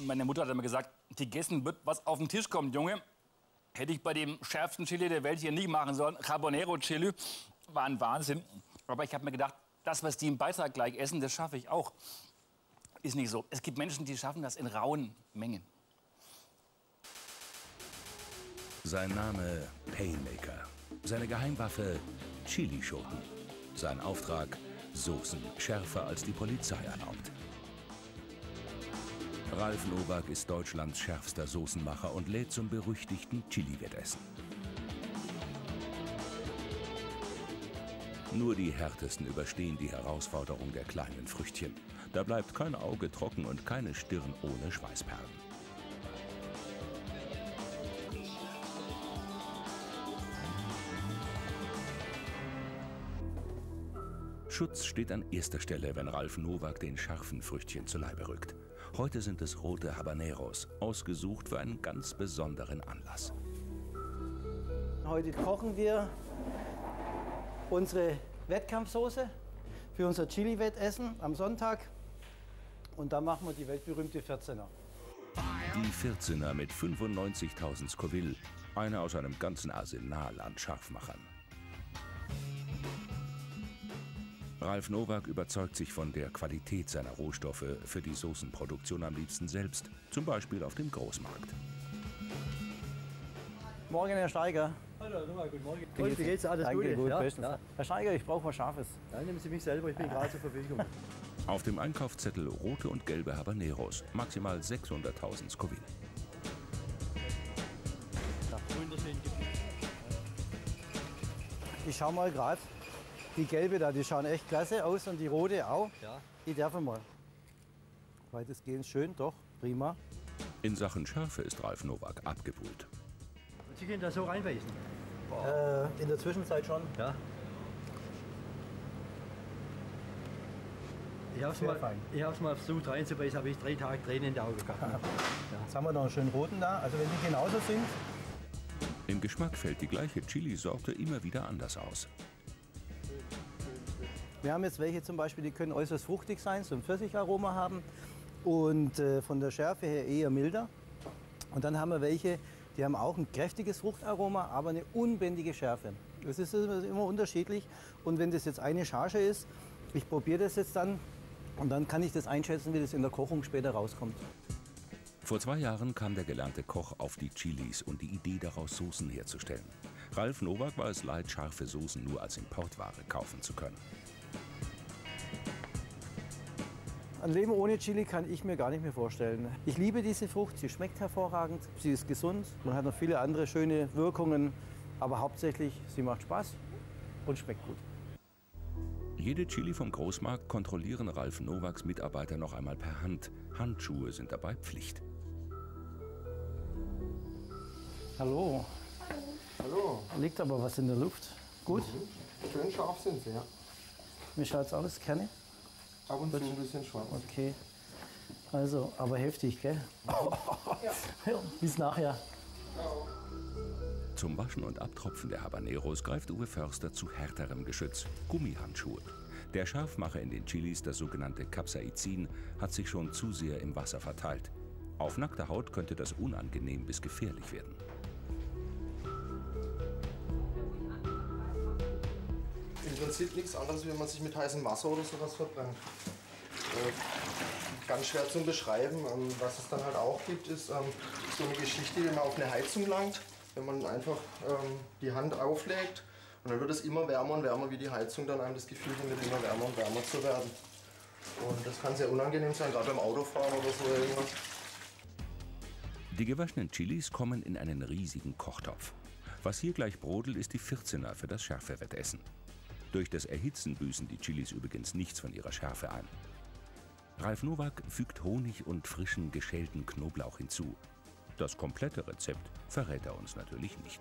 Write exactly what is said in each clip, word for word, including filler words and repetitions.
Meine Mutter hat immer gesagt, gegessen wird, was auf den Tisch kommt, Junge. Hätte ich bei dem schärfsten Chili der Welt hier nicht machen sollen. Habanero Chili war ein Wahnsinn. Aber ich habe mir gedacht, das, was die im Beitrag gleich essen, das schaffe ich auch. Ist nicht so. Es gibt Menschen, die schaffen das in rauen Mengen. Sein Name Painmaker. Seine Geheimwaffe Chilischoten. Sein Auftrag Soßen schärfer als die Polizei erlaubt. Ralf Nowak ist Deutschlands schärfster Soßenmacher und lädt zum berüchtigten Chili-Wettessen. Nur die Härtesten überstehen die Herausforderung der kleinen Früchtchen. Da bleibt kein Auge trocken und keine Stirn ohne Schweißperlen. Schutz steht an erster Stelle, wenn Ralf Nowak den scharfen Früchtchen zu Leibe rückt. Heute sind es rote Habaneros, ausgesucht für einen ganz besonderen Anlass. Heute kochen wir unsere Wettkampfsoße für unser Chili-Wettessen am Sonntag. Und dann machen wir die weltberühmte vierzehner. Die vierzehner mit fünfundneunzigtausend Scoville, eine aus einem ganzen Arsenal an Scharfmachern. Ralf Nowak überzeugt sich von der Qualität seiner Rohstoffe für die Soßenproduktion am liebsten selbst, zum Beispiel auf dem Großmarkt. Morgen, Herr Steiger. Hallo, nochmal, guten Morgen. Wie geht's? Wie geht's? Alles Danke, Gute? gut, Ja, bestens. ja. Herr Steiger, ich brauche was Scharfes. Dann nehmen Sie mich selber, ich bin gerade zur Verfügung. Auf dem Einkaufszettel rote und gelbe Habaneros, maximal sechshunderttausend Scoville. Ich schau mal gerade. Die gelbe da, die schauen echt klasse aus und die rote auch. Ja. Die dürfen mal. Weitestgehend schön, doch, prima. In Sachen Schärfe ist Ralf Nowak abgebrüht. Und Sie können da so reinbeißen? Äh, in der Zwischenzeit schon. Ja. Ich habe es Sehr mal, fein. ich hab's mal versucht reinzubeißen, habe ich drei Tage Tränen in die Augen gehabt. Ja. Jetzt haben wir noch einen schönen roten da. Also wenn die genauso sind. Im Geschmack fällt die gleiche Chili-Sorte immer wieder anders aus. Wir haben jetzt welche zum Beispiel, die können äußerst fruchtig sein, so ein Pfirsicharoma haben und äh, von der Schärfe her eher milder. Und dann haben wir welche, die haben auch ein kräftiges Fruchtaroma, aber eine unbändige Schärfe. Das ist immer unterschiedlich. Und wenn das jetzt eine Charge ist, ich probiere das jetzt dann und dann kann ich das einschätzen, wie das in der Kochung später rauskommt. Vor zwei Jahren kam der gelernte Koch auf die Chilis und die Idee daraus, Soßen herzustellen. Ralf Nowak war es leid, scharfe Soßen nur als Importware kaufen zu können. Ein Leben ohne Chili kann ich mir gar nicht mehr vorstellen. Ich liebe diese Frucht, sie schmeckt hervorragend, sie ist gesund, man hat noch viele andere schöne Wirkungen, aber hauptsächlich sie macht Spaß und schmeckt gut. Jede Chili vom Großmarkt kontrollieren Ralf Nowaks Mitarbeiter noch einmal per Hand. Handschuhe sind dabei Pflicht. Hallo. Hallo. Liegt aber was in der Luft. Gut? Mhm. Schön scharf sind sie, ja. Wie schaut's aus? Kerne? Ab und zu ein bisschen schwarz. Okay. Also, aber heftig, gell? Ja. Bis nachher. Zum Waschen und Abtropfen der Habaneros greift Uwe Förster zu härterem Geschütz, Gummihandschuhe. Der Scharfmacher in den Chilis, das sogenannte Capsaicin, hat sich schon zu sehr im Wasser verteilt. Auf nackter Haut könnte das unangenehm bis gefährlich werden. Im Prinzip nichts anderes, wie wenn man sich mit heißem Wasser oder sowas verbrennt. Äh, ganz schwer zu beschreiben. Ähm, was es dann halt auch gibt, ist ähm, so eine Geschichte, die man auf eine Heizung langt. Wenn man einfach ähm, die Hand auflegt und dann wird es immer wärmer und wärmer, wie die Heizung dann einem das Gefühl findet, immer wärmer und wärmer zu werden. Und das kann sehr unangenehm sein, gerade beim Autofahren oder so irgendwas. Die gewaschenen Chilis kommen in einen riesigen Kochtopf. Was hier gleich brodelt, ist die vierzehner für das Schärfewettessen. Durch das Erhitzen büßen die Chilis übrigens nichts von ihrer Schärfe ein. Ralf Nowak fügt Honig und frischen, geschälten Knoblauch hinzu. Das komplette Rezept verrät er uns natürlich nicht.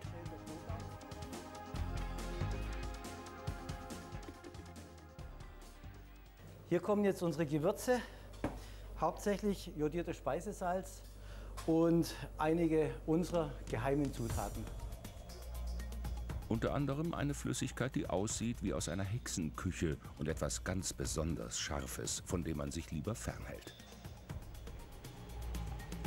Hier kommen jetzt unsere Gewürze, hauptsächlich jodiertes Speisesalz und einige unserer geheimen Zutaten. Unter anderem eine Flüssigkeit, die aussieht wie aus einer Hexenküche und etwas ganz besonders Scharfes, von dem man sich lieber fernhält.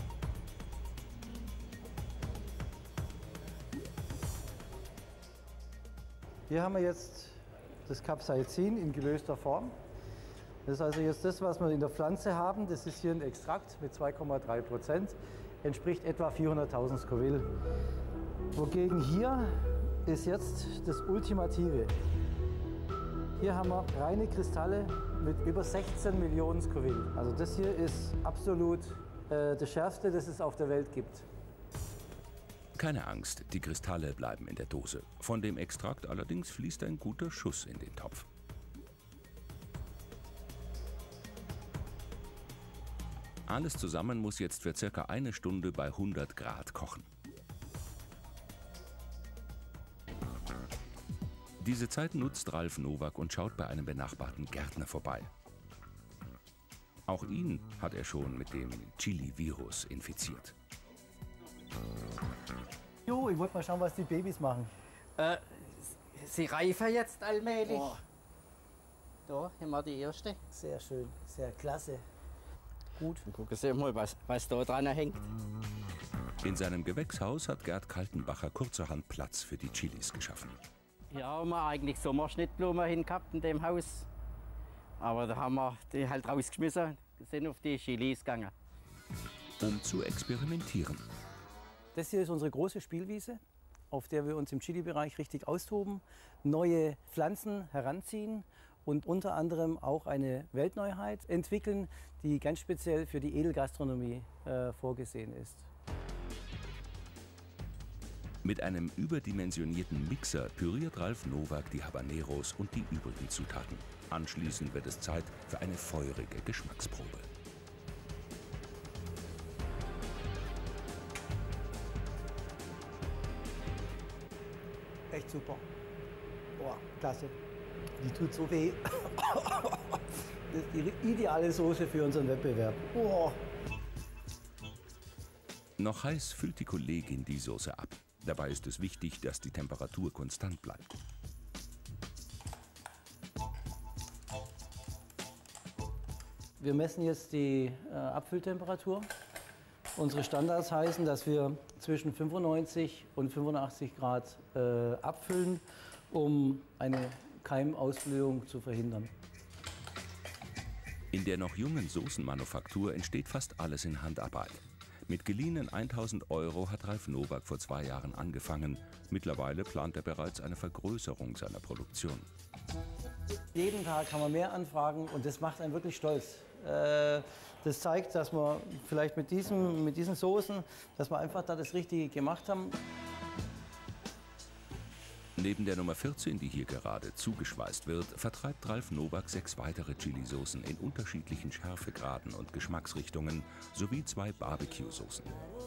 Hier haben wir jetzt das Capsaicin in gelöster Form. Das ist also jetzt das, was wir in der Pflanze haben. Das ist hier ein Extrakt mit zwei Komma drei Prozent. Entspricht etwa vierhunderttausend Scoville. Wogegen hier ist jetzt das Ultimative. Hier haben wir reine Kristalle mit über sechzehn Millionen Scoville. Also das hier ist absolut äh, das Schärfste, das es auf der Welt gibt. Keine Angst, die Kristalle bleiben in der Dose. Von dem Extrakt allerdings fließt ein guter Schuss in den Topf. Alles zusammen muss jetzt für circa eine Stunde bei hundert Grad kochen. Diese Zeit nutzt Ralf Nowak und schaut bei einem benachbarten Gärtner vorbei. Auch ihn hat er schon mit dem Chili-Virus infiziert. Jo, ich wollte mal schauen, was die Babys machen. Äh, sie reifen jetzt allmählich. Oh. Da haben wir die erste. Sehr schön, sehr klasse. Gut. Dann gucken Sie mal, was, was da dran hängt. In seinem Gewächshaus hat Gerd Kaltenbacher kurzerhand Platz für die Chilis geschaffen. Hier haben wir eigentlich Sommerschnittblumen hingehabt in dem Haus. Aber da haben wir die halt rausgeschmissen, sind auf die Chilis gegangen. Um zu experimentieren. Das hier ist unsere große Spielwiese, auf der wir uns im Chili-Bereich richtig austoben, neue Pflanzen heranziehen und unter anderem auch eine Weltneuheit entwickeln, die ganz speziell für die Edelgastronomie äh, vorgesehen ist. Mit einem überdimensionierten Mixer püriert Ralf Nowak die Habaneros und die übrigen Zutaten. Anschließend wird es Zeit für eine feurige Geschmacksprobe. Echt super. Boah, klasse. Die tut so weh. Das ist die ideale Soße für unseren Wettbewerb. Boah. Noch heiß füllt die Kollegin die Soße ab. Dabei ist es wichtig, dass die Temperatur konstant bleibt. Wir messen jetzt die äh, Abfülltemperatur. Unsere Standards heißen, dass wir zwischen fünfundneunzig und fünfundachtzig Grad äh, abfüllen, um eine Keimausblühung zu verhindern. In der noch jungen Soßenmanufaktur entsteht fast alles in Handarbeit. Mit geliehenen tausend Euro hat Ralf Nowak vor zwei Jahren angefangen. Mittlerweile plant er bereits eine Vergrößerung seiner Produktion. Jeden Tag haben wir mehr Anfragen und das macht einen wirklich stolz. Äh, das zeigt, dass wir vielleicht mit, diesem, mit diesen Soßen, dass wir einfach da das Richtige gemacht haben. Neben der Nummer vierzehn, die hier gerade zugeschweißt wird, vertreibt Ralf Nowak sechs weitere Chili-Soßen in unterschiedlichen Schärfegraden und Geschmacksrichtungen sowie zwei Barbecue-Soßen.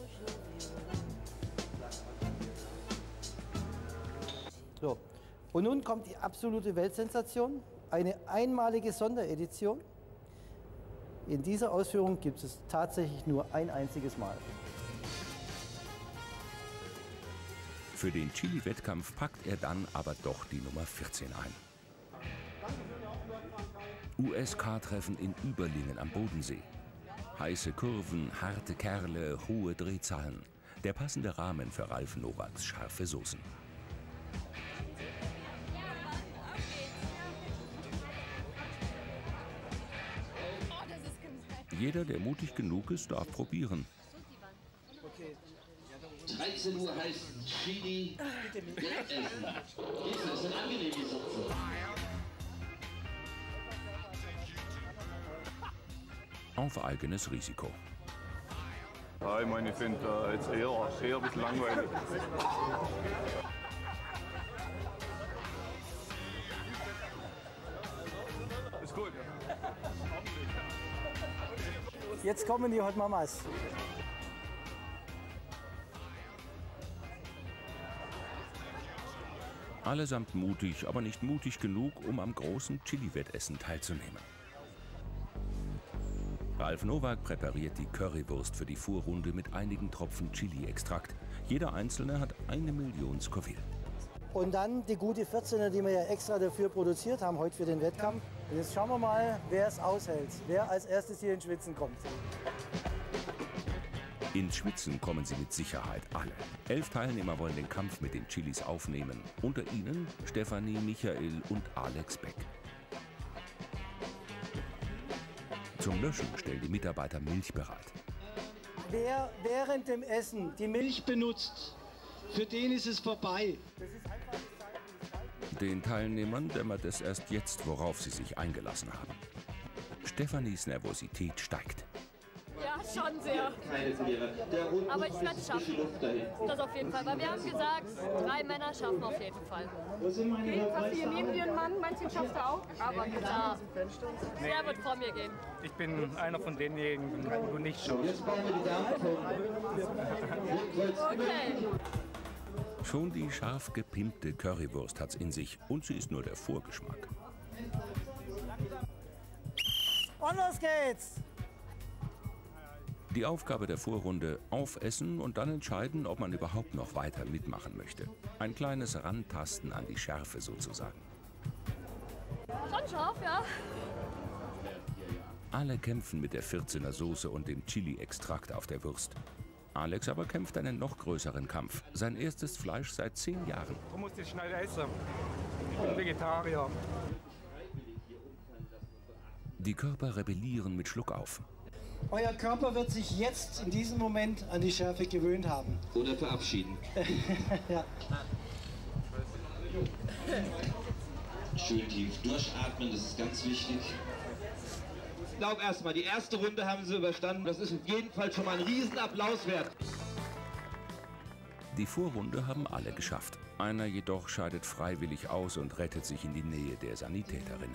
So. Und nun kommt die absolute Weltsensation, eine einmalige Sonderedition. In dieser Ausführung gibt es tatsächlich nur ein einziges Mal. Für den Chili-Wettkampf packt er dann aber doch die Nummer vierzehn ein. U S K-Treffen in Überlingen am Bodensee. Heiße Kurven, harte Kerle, hohe Drehzahlen. Der passende Rahmen für Ralf Nowaks scharfe Soßen. Jeder, der mutig genug ist, darf probieren. dreizehn Uhr heißt Chili Wettessen. Das sind angenehme Soßen. Auf eigenes Risiko. Ja, ich meine, ich finde äh, jetzt eher, eher ein bisschen langweilig. Ist gut. Jetzt kommen die Hot Mamas. Allesamt mutig, aber nicht mutig genug, um am großen Chili-Wettessen teilzunehmen. Ralf Nowak präpariert die Currywurst für die Vorrunde mit einigen Tropfen Chili-Extrakt. Jeder einzelne hat eine Million Scoville. Und dann die gute vierzehner, die wir ja extra dafür produziert haben, heute für den Wettkampf. Und jetzt schauen wir mal, wer es aushält, wer als erstes hier ins Schwitzen kommt. Ins Schwitzen kommen sie mit Sicherheit alle. Elf Teilnehmer wollen den Kampf mit den Chilis aufnehmen. Unter ihnen Stefanie, Michael und Alex Beck. Zum Löschen stellen die Mitarbeiter Milch bereit. Wer während dem Essen die Milch benutzt, für den ist es vorbei. Den Teilnehmern dämmert es erst jetzt, worauf sie sich eingelassen haben. Stefanies Nervosität steigt. Ja, schon sehr. Aber ich werde es schaffen. Das auf jeden Fall. Weil wir haben gesagt, drei Männer schaffen auf jeden Fall. Okay, hast du hier neben dir einen Mann? Meinst du, den schaffst du auch? Aber klar, der wird vor mir gehen. Ich bin einer von denjenigen, die du nicht schaffst. Jetzt bauen wir die Damen. Okay. Schon die scharf gepimpte Currywurst hat's in sich und sie ist nur der Vorgeschmack. Und los geht's! Die Aufgabe der Vorrunde: aufessen und dann entscheiden, ob man überhaupt noch weiter mitmachen möchte. Ein kleines Rantasten an die Schärfe sozusagen. Schon scharf, ja. Alle kämpfen mit der vierzehner Soße und dem Chili-Extrakt auf der Wurst. Alex aber kämpft einen noch größeren Kampf. Sein erstes Fleisch seit zehn Jahren. Du musst es schnell essen. Ich bin Vegetarier. Die Körper rebellieren mit Schluck auf. Euer Körper wird sich jetzt in diesem Moment an die Schärfe gewöhnt haben. Oder verabschieden. Ja. Schön tief durchatmen, das ist ganz wichtig. Ich glaube erstmal, die erste Runde haben sie überstanden. Das ist auf jeden Fall schon mal ein Riesenapplaus wert. Die Vorrunde haben alle geschafft. Einer jedoch scheidet freiwillig aus und rettet sich in die Nähe der Sanitäterinnen.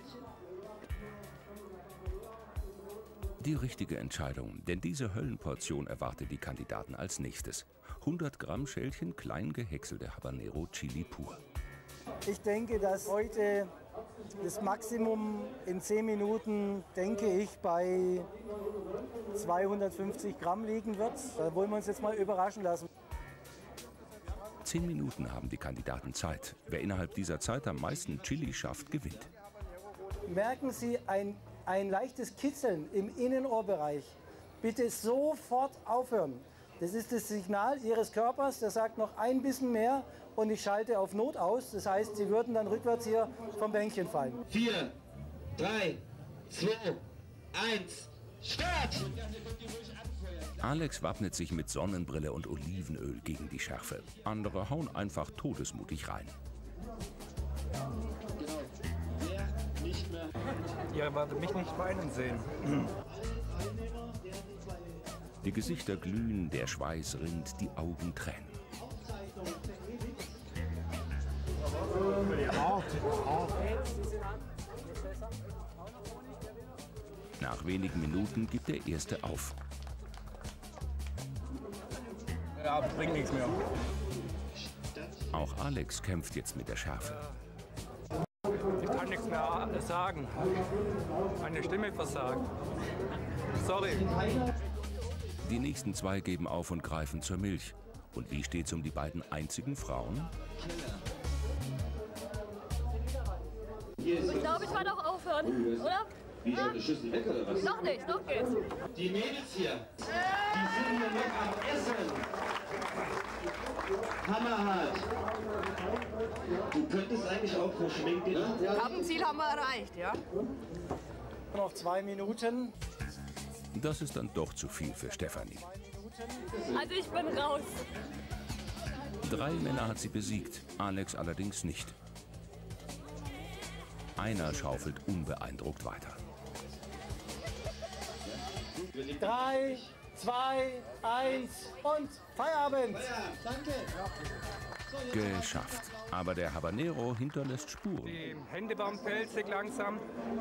Die richtige Entscheidung, denn diese Höllenportion erwartet die Kandidaten als nächstes. hundert Gramm Schälchen klein gehäckselte Habanero Chili pur. Ich denke, dass heute das Maximum in zehn Minuten, denke ich, bei zweihundertfünfzig Gramm liegen wird. Da wollen wir uns jetzt mal überraschen lassen. Zehn Minuten haben die Kandidaten Zeit. Wer innerhalb dieser Zeit am meisten Chili schafft, gewinnt. Merken Sie ein, ein leichtes Kitzeln im Innenohrbereich. Bitte sofort aufhören. Das ist das Signal Ihres Körpers, der sagt noch ein bisschen mehr und ich schalte auf Not aus. Das heißt, Sie würden dann rückwärts hier vom Bänkchen fallen. Vier, drei, zwei, eins, Start! Alex wappnet sich mit Sonnenbrille und Olivenöl gegen die Schärfe. Andere hauen einfach todesmutig rein. Ihr werdet mich nicht weinen sehen. Die Gesichter glühen, der Schweiß rinnt, die Augen tränen. Nach wenigen Minuten gibt der Erste auf. Ja, bringt nichts mehr. Auch Alex kämpft jetzt mit der Schärfe. Ich kann nichts mehr sagen. Meine Stimme versagt. Sorry. Die nächsten zwei geben auf und greifen zur Milch. Und wie steht's um die beiden einzigen Frauen? Ich glaube, ich werde auch aufhören, oder? Wie schon eine Schüssel weg oder was? Noch nicht, noch geht's. Die Mädels hier, die sind hier noch am Essen. Hammerhart. Du könntest eigentlich auch verschminken, ne? Etappenziel haben wir erreicht, ja. Noch zwei Minuten. Das ist dann doch zu viel für Stefanie. Also ich bin raus. Drei Männer hat sie besiegt, Alex allerdings nicht. Einer schaufelt unbeeindruckt weiter. Drei, zwei, eins und Feierabend. Geschafft. Aber der Habanero hinterlässt Spuren. Die Hände waren pelzig langsam.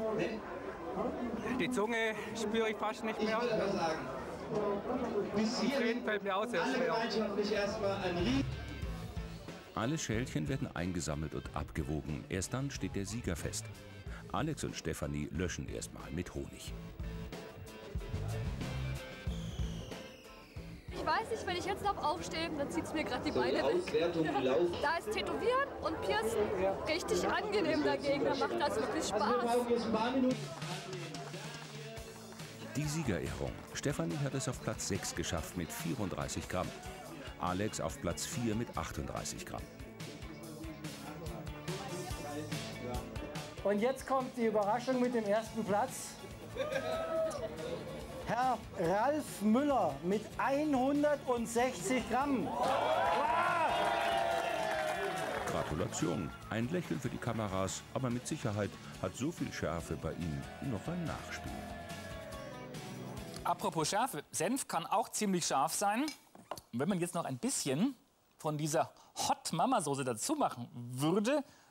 Die Zunge spüre ich fast nicht mehr. Bis Die Tränen fällt mir aus, sehr alle schwer. gemeinschaftlich erstmal ein Rie Alle Schälchen werden eingesammelt und abgewogen. Erst dann steht der Sieger fest. Alex und Stefanie löschen erstmal mit Honig. Ich weiß nicht, wenn ich jetzt noch aufstehe, dann zieht es mir gerade die Beine weg. Auswertung laufen. Da ist Tätowieren und Piercen richtig angenehm dagegen. Da macht das wirklich Spaß. Die Siegerehrung. Stefanie hat es auf Platz sechs geschafft mit vierunddreißig Gramm. Alex auf Platz vier mit achtunddreißig Gramm. Und jetzt kommt die Überraschung mit dem ersten Platz. Herr Ralf Müller mit hundertsechzig Gramm. Gratulation. Ein Lächeln für die Kameras, aber mit Sicherheit hat so viel Schärfe bei ihm noch ein Nachspiel. Apropos Schärfe, Senf kann auch ziemlich scharf sein. Und wenn man jetzt noch ein bisschen von dieser Hot Mama Soße dazu machen würde,